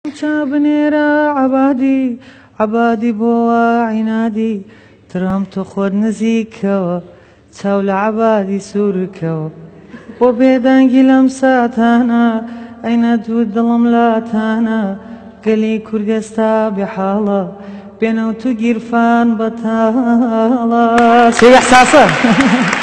بنێرە عەبادی بۆوە عینادی ترام تۆ خۆت نزیکەوە چاو لە عەبادی سوورکەوە بۆ بێدەنگی لەم ساتانە ئەینە دوو دڵم لاتانە گەلی کورگەستا بێحاڵە بێنە و تو گیرفان بەتاڵە چێ ئەحساسە